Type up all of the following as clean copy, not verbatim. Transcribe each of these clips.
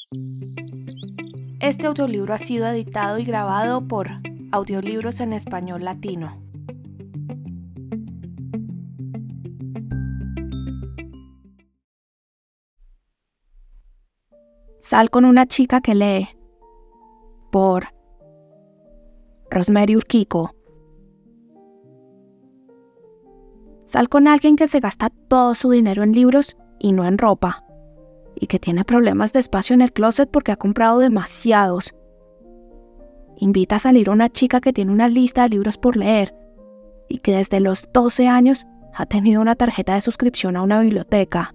Este audiolibro ha sido editado y grabado por Audiolibros en Español Latino. Sal con una chica que lee, por Rosemary Urquijo. Sal con alguien que se gasta todo su dinero en libros y no en ropa, y que tiene problemas de espacio en el closet porque ha comprado demasiados. Invita a salir a una chica que tiene una lista de libros por leer y que desde los 12 años ha tenido una tarjeta de suscripción a una biblioteca.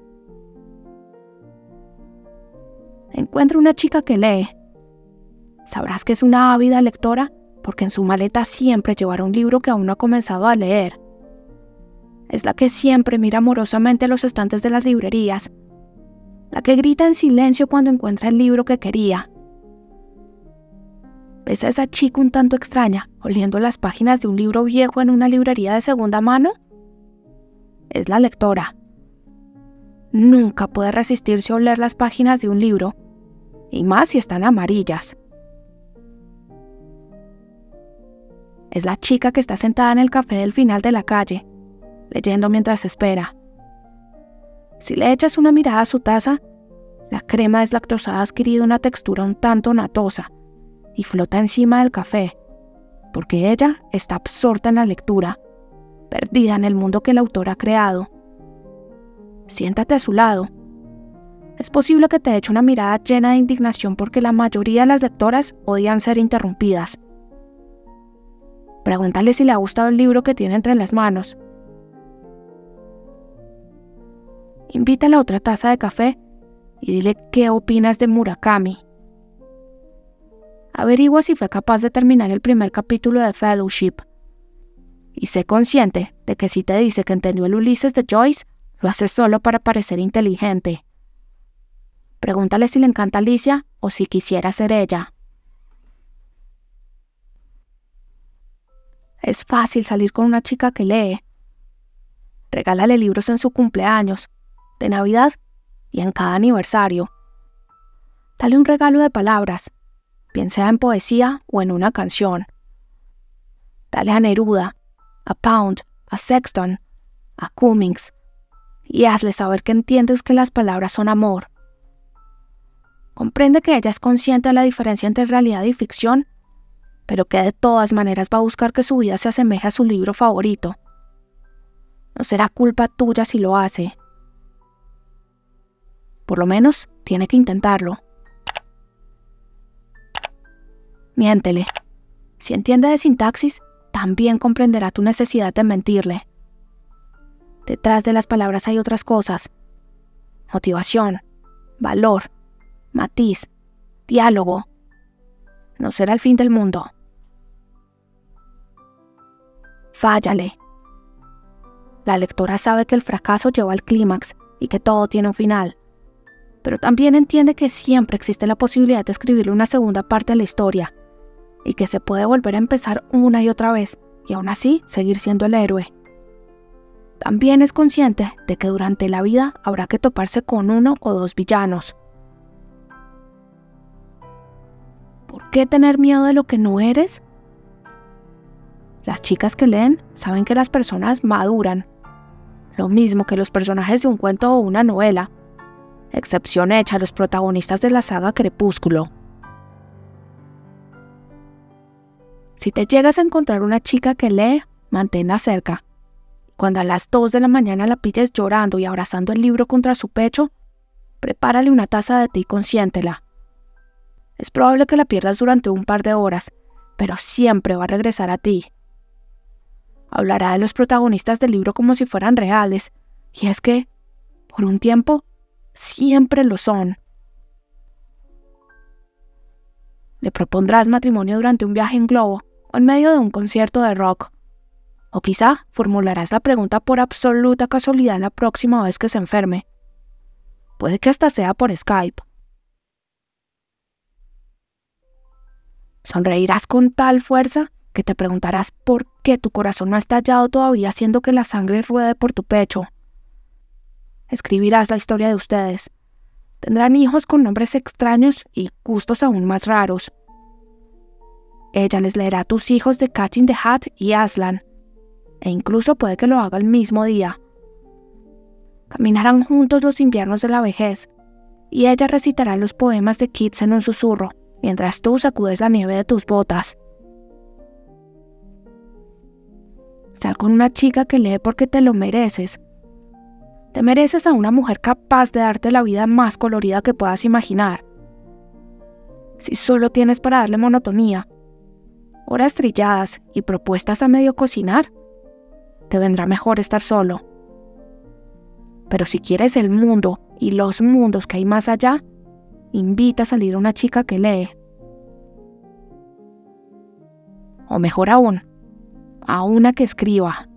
Encuentra una chica que lee. Sabrás que es una ávida lectora porque en su maleta siempre llevará un libro que aún no ha comenzado a leer. Es la que siempre mira amorosamente los estantes de las librerías, la que grita en silencio cuando encuentra el libro que quería. ¿Ves a esa chica un tanto extraña, oliendo las páginas de un libro viejo en una librería de segunda mano? Es la lectora. Nunca puede resistirse a oler las páginas de un libro, y más si están amarillas. Es la chica que está sentada en el café del final de la calle, leyendo mientras espera. Si le echas una mirada a su taza, la crema deslactosada ha adquirido una textura un tanto natosa y flota encima del café, porque ella está absorta en la lectura, perdida en el mundo que el autor ha creado. Siéntate a su lado. Es posible que te eche una mirada llena de indignación porque la mayoría de las lectoras odian ser interrumpidas. Pregúntale si le ha gustado el libro que tiene entre las manos. Invítale a otra taza de café y dile qué opinas de Murakami. Averigua si fue capaz de terminar el primer capítulo de Fellowship. Y sé consciente de que si te dice que entendió el Ulises de Joyce, lo hace solo para parecer inteligente. Pregúntale si le encanta Alicia o si quisiera ser ella. Es fácil salir con una chica que lee. Regálale libros en su cumpleaños, de Navidad y en cada aniversario. Dale un regalo de palabras, bien sea en poesía o en una canción. Dale a Neruda, a Pound, a Sexton, a Cummings, y hazle saber que entiendes que las palabras son amor. Comprende que ella es consciente de la diferencia entre realidad y ficción, pero que de todas maneras va a buscar que su vida se asemeje a su libro favorito. No será culpa tuya si lo hace. Por lo menos tiene que intentarlo. Miéntele. Si entiende de sintaxis, también comprenderá tu necesidad de mentirle. Detrás de las palabras hay otras cosas: motivación, valor, matiz, diálogo. No será el fin del mundo. Fállale. La lectora sabe que el fracaso lleva al clímax y que todo tiene un final, pero también entiende que siempre existe la posibilidad de escribirle una segunda parte a la historia y que se puede volver a empezar una y otra vez y aún así seguir siendo el héroe. También es consciente de que durante la vida habrá que toparse con uno o dos villanos. ¿Por qué tener miedo de lo que no eres? Las chicas que leen saben que las personas maduran, lo mismo que los personajes de un cuento o una novela, excepción hecha a los protagonistas de la saga Crepúsculo. Si te llegas a encontrar una chica que lee, manténla cerca. Cuando a las 2 de la mañana la pilles llorando y abrazando el libro contra su pecho, prepárale una taza de té y consiéntela. Es probable que la pierdas durante un par de horas, pero siempre va a regresar a ti. Hablará de los protagonistas del libro como si fueran reales, y es que, por un tiempo, siempre lo son. Le propondrás matrimonio durante un viaje en globo o en medio de un concierto de rock. O quizá formularás la pregunta por absoluta casualidad la próxima vez que se enferme. Puede que hasta sea por Skype. Sonreirás con tal fuerza que te preguntarás por qué tu corazón no ha estallado todavía haciendo que la sangre ruede por tu pecho. Escribirás la historia de ustedes, Tendrán hijos con nombres extraños y gustos aún más raros. Ella les leerá a tus hijos The Cat in the Hat y Aslan, e incluso puede que lo haga el mismo día. Caminarán juntos los inviernos de la vejez, y ella recitará los poemas de Keats en un susurro, mientras tú sacudes la nieve de tus botas. Sal con una chica que lee porque te lo mereces. Te mereces a una mujer capaz de darte la vida más colorida que puedas imaginar. Si solo tienes para darle monotonía, horas trilladas y propuestas a medio cocinar, te vendrá mejor estar solo. Pero si quieres el mundo y los mundos que hay más allá, invita a salir a una chica que lee. O mejor aún, a una que escriba.